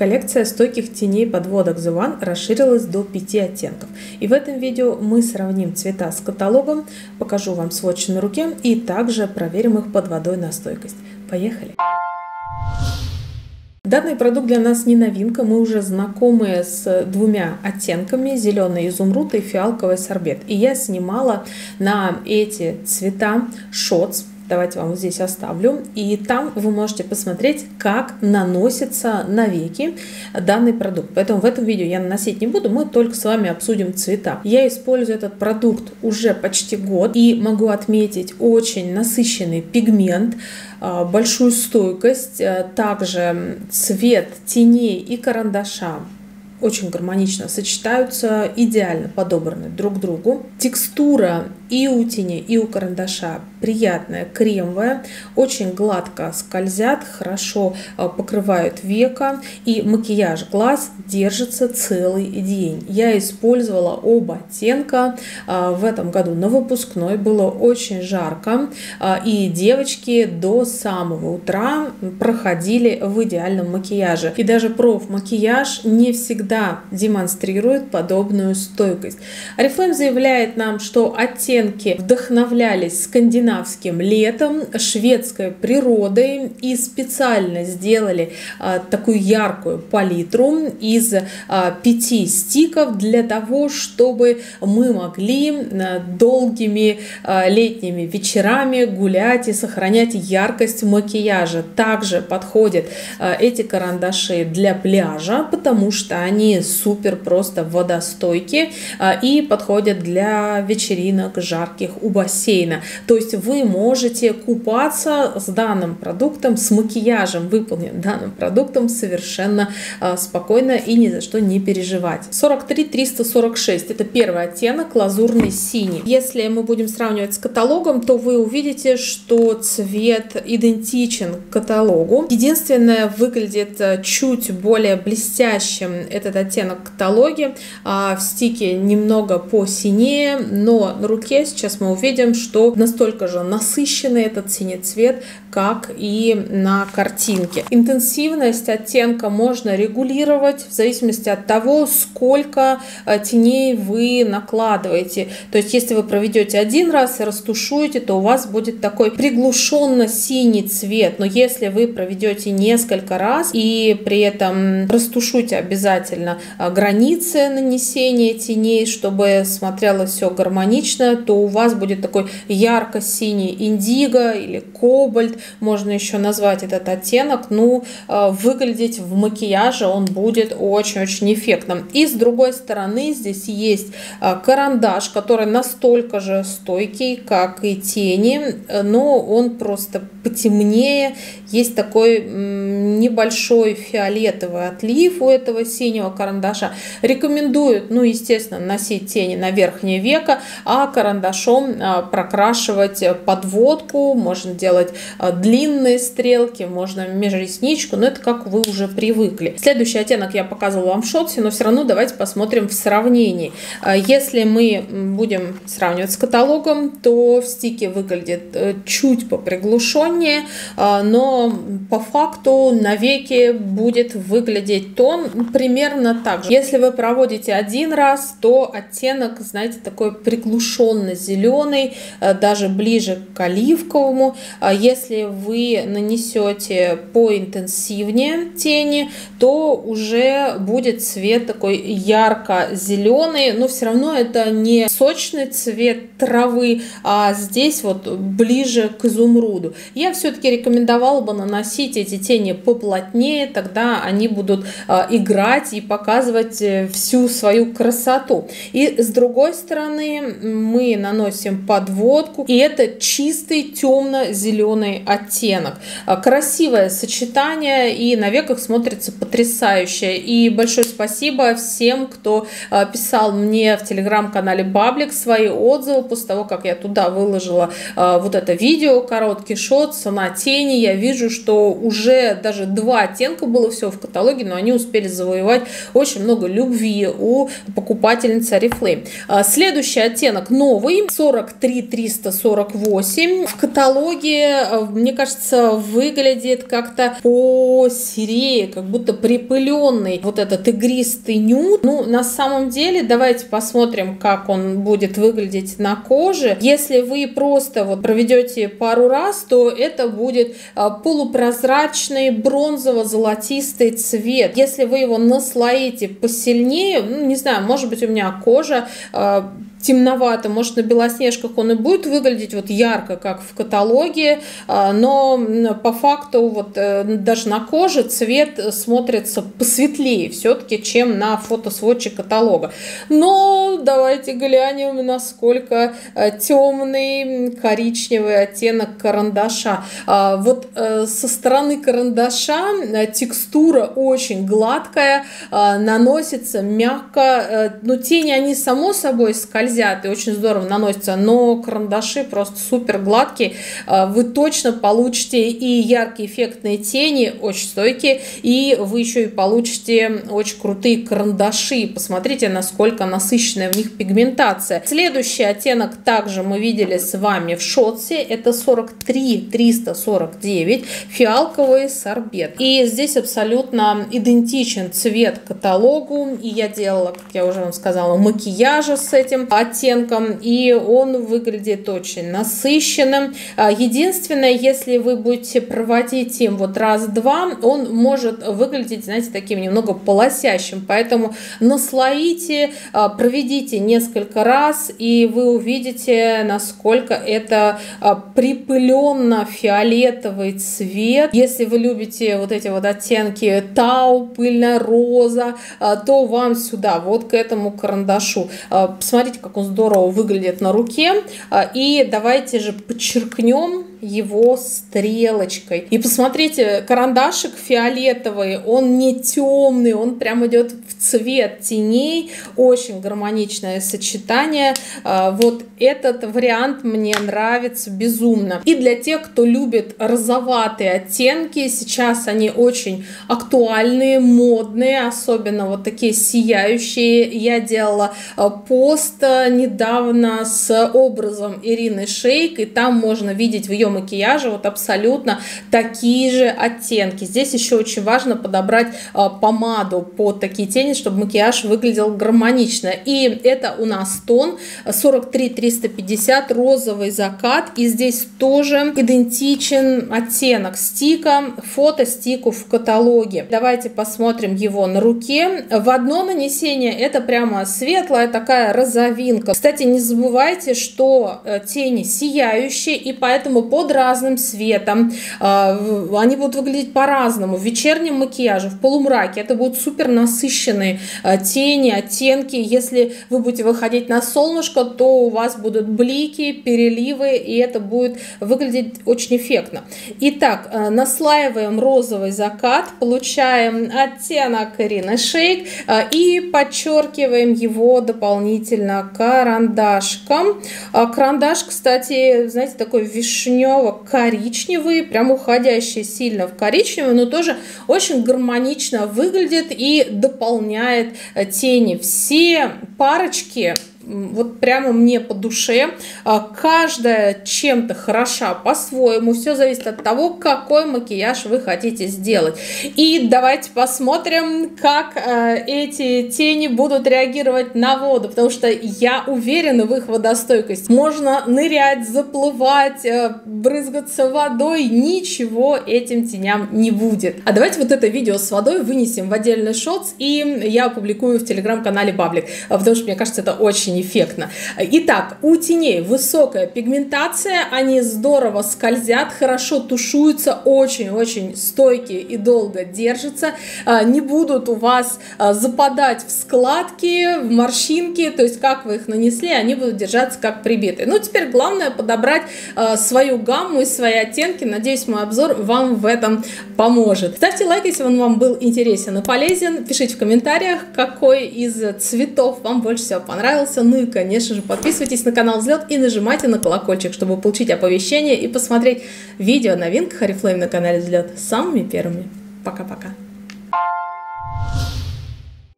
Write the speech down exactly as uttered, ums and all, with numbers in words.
Коллекция стойких теней подводок The One расширилась до пяти оттенков. И в этом видео мы сравним цвета с каталогом, покажу вам сводчи на руке и также проверим их под водой на стойкость. Поехали! Данный продукт для нас не новинка, мы уже знакомы с двумя оттенками, зеленый изумруд и фиалковый сорбет. И я снимала на эти цвета шотс. Давайте вам вот здесь оставлю. И там вы можете посмотреть, как наносится на веки данный продукт. Поэтому в этом видео я наносить не буду, мы только с вами обсудим цвета. Я использую этот продукт уже почти год и могу отметить очень насыщенный пигмент, большую стойкость, также цвет теней и карандаша очень гармонично сочетаются, идеально подобраны друг к другу. Текстура и у тени, и у карандаша приятная, кремовая, очень гладко скользят, хорошо покрывают века, и макияж глаз держится целый день. Я использовала оба оттенка в этом году на выпускной, было очень жарко, и девочки до самого утра проходили в идеальном макияже. И даже проф-макияж не всегда демонстрирует подобную стойкость. Oriflame заявляет нам, что оттенки вдохновлялись скандинавским летом, шведской природой и специально сделали а, такую яркую палитру из а, пяти стиков для того, чтобы мы могли а, долгими а, летними вечерами гулять и сохранять яркость макияжа. Также подходят а, эти карандаши для пляжа, потому что они супер просто водостойкие а, и подходят для вечеринок жарких у бассейна. То есть вы можете купаться с данным продуктом, с макияжем, выполненным данным продуктом совершенно а, спокойно и ни за что не переживать. сорок три триста сорок шесть это первый оттенок, лазурный синий. Если мы будем сравнивать с каталогом, то вы увидите, что цвет идентичен каталогу. Единственное, выглядит чуть более блестящим этот оттенок в каталоге, а в стике немного посинее, но на руке сейчас мы увидим, что настолько же насыщенный этот синий цвет, как и на картинке. Интенсивность оттенка можно регулировать в зависимости от того, сколько теней вы накладываете. То есть, если вы проведете один раз и растушуете, то у вас будет такой приглушенно синий цвет. Но если вы проведете несколько раз и при этом растушуете обязательно границы нанесения теней, чтобы смотрелось все гармонично, то у вас будет такой ярко-синий индиго или кобальт, можно еще назвать этот оттенок. Ну, выглядеть в макияже он будет очень-очень эффектным. И с другой стороны здесь есть карандаш, который настолько же стойкий, как и тени, но он просто потемнее. Есть такой небольшой фиолетовый отлив у этого синего карандаша. Рекомендуют, ну, естественно, носить тени на верхнее веко, а карандашом прокрашивать подводку. Можно делать длинные стрелки, можно межресничку, но это как вы уже привыкли. Следующий оттенок я показывала вам в шотсе, но все равно давайте посмотрим в сравнении. Если мы будем сравнивать с каталогом, то в стике выглядит чуть поприглушеннее, но по факту на веке будет выглядеть тон примерно так же. Если вы проводите один раз, то оттенок, знаете, такой приглушенно зеленый, даже ближе к оливковому. Если вы нанесете поинтенсивнее тени, то уже будет цвет такой ярко-зеленый, но все равно это не сочный цвет травы, а здесь вот ближе к изумруду. Я все-таки рекомендовала бы наносить эти тени поплотнее, тогда они будут играть и показывать всю свою красоту. И с другой стороны мы наносим подводку, и это чистый темно-зеленый оттенок. Красивое сочетание, и на веках смотрится потрясающе. И большое спасибо всем, кто писал мне в телеграм-канале Баблик свои отзывы после того, как я туда выложила вот это видео, короткий шот на тени. Я вижу, что уже даже два оттенка было всего в каталоге, но они успели завоевать очень много любви у покупательницы Oriflame. Следующий оттенок новый, сорок три триста сорок восемь. В каталоге, мне кажется, выглядит как-то по серее, как будто припыленный вот этот игристый нюд. Ну, на самом деле, давайте посмотрим, как он будет выглядеть на коже. Если вы просто вот проведете пару раз, то это будет полупрозрачный бронзово-золотистый цвет. Если вы его наслоите посильнее, ну, не знаю, может быть, у меня кожа э, темновато, может, на белоснежках он и будет выглядеть вот ярко, как в каталоге, э, но по факту вот э, даже на коже цвет смотрится посветлее все-таки, чем на фотосводче каталога. Но давайте глянем, насколько э, темный коричневый оттенок карандаша. Э, вот э, со стороны карандаша э, текстура очень гладкая, э, наносится мягко, э, ну, тени они само собой скользят и очень здорово наносятся, но карандаши просто супер гладкие, э, вы точно получите и яркие эффектные тени, очень стойкие, и вы еще и получите очень крутые карандаши. Посмотрите, насколько насыщенная в них пигментация. Следующий оттенок также мы видели с вами в шотсе, это сорок три триста сорок девять, фиалковый сорбет. И здесь абсолютно идентичен цвет каталогу, и я делала, как я уже вам сказала, макияжа с этим оттенком, и он выглядит очень насыщенным. Единственное, если вы будете проводить им вот раз-два, он может выглядеть, знаете, таким немного полосящим, поэтому наслоите, проведите несколько раз, и вы увидите, насколько это припыленно-фиолетовый цвет. Если вы любите вот эти вот оттенки тау, пыльная роза, то вам сюда, вот к этому карандашу. Посмотрите, как он здорово выглядит на руке. И давайте же подчеркнем его стрелочкой. И посмотрите, карандашик фиолетовый, он не темный, он прям идет в цвет теней. Очень гармоничное сочетание. Вот этот вариант мне нравится безумно. И для тех, кто любит розоватые оттенки, сейчас они очень актуальные, модные, особенно вот такие сияющие. Я делала пост недавно с образом Ирины Шейк, и там можно видеть в ее макияже вот абсолютно такие же оттенки. Здесь еще очень важно подобрать помаду под такие тени, чтобы макияж выглядел гармонично. И это у нас тон сорок три триста пятьдесят, розовый закат, и здесь тоже идентичен оттенок стика, фото стику в каталоге. Давайте посмотрим его на руке. В одно нанесение это прямо светлая такая розовинка. Кстати, не забывайте, что тени сияющие, и поэтому под разным светом они будут выглядеть по-разному. В вечернем макияже, в полумраке это будут супер насыщенные тени, оттенки. Если вы будете выходить на солнышко, то у вас будут блики, переливы, и это будет выглядеть очень эффектно. Итак, наслаиваем розовый закат, получаем оттенок Ирины Шейк и подчеркиваем его дополнительно карандашком. Карандаш, кстати, знаете, такой вишнево-коричневый, прям уходящий сильно в коричневый, но тоже очень гармонично выглядит и дополняет тени. Все парочки вот прямо мне по душе. Каждая чем-то хороша по-своему. Все зависит от того, какой макияж вы хотите сделать. И давайте посмотрим, как эти тени будут реагировать на воду, потому что я уверена в их водостойкости. Можно нырять, заплывать, брызгаться водой, ничего этим теням не будет. А давайте вот это видео с водой вынесем в отдельный шотс, и я опубликую в телеграм-канале Баблик, потому что мне кажется, это очень эффектно. Итак, у теней высокая пигментация, они здорово скользят, хорошо тушуются, очень-очень стойкие и долго держатся, не будут у вас западать в складки, в морщинки, то есть как вы их нанесли, они будут держаться как прибитые. Ну, теперь главное подобрать свою гамму и свои оттенки. Надеюсь, мой обзор вам в этом поможет. Ставьте лайк, если он вам был интересен и полезен. Пишите в комментариях, какой из цветов вам больше всего понравился. Ну и, конечно же, подписывайтесь на канал Взлет и нажимайте на колокольчик, чтобы получить оповещения и посмотреть видео о новинках Oriflame на канале Взлет самыми первыми. Пока-пока.